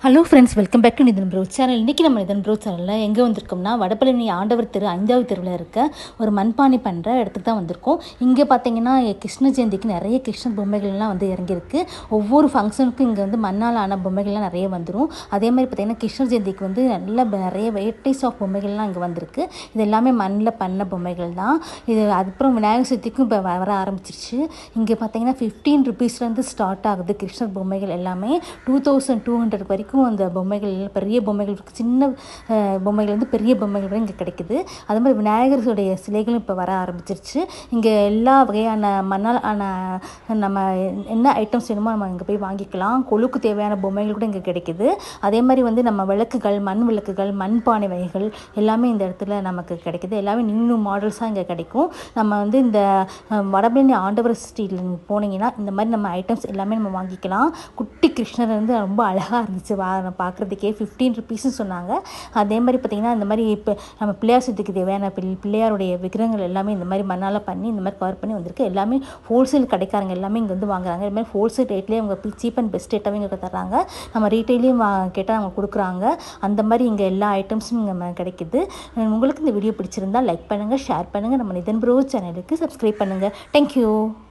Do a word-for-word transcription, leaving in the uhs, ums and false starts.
Hello friends, welcome back to Nithan bro channel. இன்றைக்கி நம்ம Nithan bro சேனலில் எங்கே வந்திருக்கோம்னா, வடபழனி ஆண்டவர் தெரு ஐந்தாவது தெருவில் இருக்க ஒரு மண்பானை பண்ணுற இடத்துக்கு தான் வந்திருக்கோம். இங்கே பார்த்தீங்கன்னா கிருஷ்ண ஜெயந்திக்கு நிறைய கிருஷ்ண பொம்மைகள்லாம் வந்து இறங்கியிருக்கு. ஒவ்வொரு ஃபங்க்ஷனுக்கும் இங்கே வந்து மண்ணால் ஆன பொம்மைகள்லாம் நிறைய வந்துடும். அதே மாதிரி பார்த்திங்கன்னா கிருஷ்ண ஜெயந்திக்கு வந்து நல்ல நிறைய வெரைட்டிஸ் ஆஃப் பொம்மைகள்லாம் இங்கே வந்திருக்கு. இது எல்லாமே மண்ணில் பண்ண பொம்மைகள் தான். இது அதுக்கப்புறம் விநாயகர் சதுர்த்திக்கும் இப்போ வர ஆரம்பிச்சிருச்சு. இங்கே பார்த்தீங்கன்னா ஃபிஃப்டீன் ருபீஸ்லேருந்து ஸ்டார்ட் ஆகுது கிருஷ்ணர் பொம்மைகள் எல்லாமே. டூ தௌசண்ட் டூ ஹண்ட்ரட் வரைக்கும் அந்த பொம்மைகள் பெரிய பொம்மைகள் சின்ன பொம்மைகள் வந்து பெரிய பொம்மைகள் கூட இங்கே கிடைக்குது. அது மாதிரி விநாயகருடைய சிலைகளும் இப்போ வர ஆரம்பிச்சிருச்சு. இங்கே எல்லா வகையான மண்ணால் ஆன நம்ம என்ன ஐட்டம்ஸ் வேணுமோ நம்ம இங்கே போய் வாங்கிக்கலாம். கொழுக்கு தேவையான பொம்மைகள் கூட இங்கே கிடைக்குது. அதே மாதிரி வந்து நம்ம விளக்குகள், மண் விளக்குகள், மண்பானை வகைகள் எல்லாமே இந்த இடத்துல நமக்கு கிடைக்குது. எல்லாமே நியூ மாடல்ஸாக இங்கே கிடைக்கும். நம்ம வந்து இந்த வடபழனி ஆண்டவர் ஸ்ட்ரீட்டில் போனீங்கன்னா இந்த மாதிரி நம்ம ஐட்டம்ஸ் எல்லாமே நம்ம வாங்கிக்கலாம். குட்டி கிருஷ்ணர் வந்து ரொம்ப அழகாக இருந்துச்சு பார்க்குறதுக்கே. ஃபிஃப்டீன் ருபீஸ்ன்னு சொன்னாங்க. அதே மாதிரி பார்த்திங்கன்னா இந்த மாதிரி இப்போ நம்ம பிள்ளையார் சதுர்த்திக்கு தேவையான பிள்ளையாருடைய விக்கிரகங்கள் எல்லாமே இந்த மாதிரி மண்ணால் பண்ணி இந்த மாதிரி கவர் பண்ணி வந்திருக்கு. எல்லாமே ஹோல்சேல் கடைக்காரங்க எல்லாமே இங்கே வந்து வாங்குறாங்க. இது மாதிரி ஹோல்சேல் ரேட்லேயே அவங்க சீப் அண்ட் பெஸ்ட் ரேட்டாகவே இங்கே தர்றாங்க. நம்ம ரீட்டைலையும் வா கேட்டால் அவங்க கொடுக்குறாங்க. அந்த மாதிரி இங்கே எல்லா ஐட்டம்ஸும் இங்கே கிடைக்குது. உங்களுக்கு இந்த வீடியோ பிடிச்சிருந்தால் லைக் பண்ணுங்கள், ஷேர் பண்ணுங்கள். நம்ம நிதன் ப்ரோ சேனலுக்கு சப்ஸ்கிரைப் பண்ணுங்கள். தேங்க்யூ.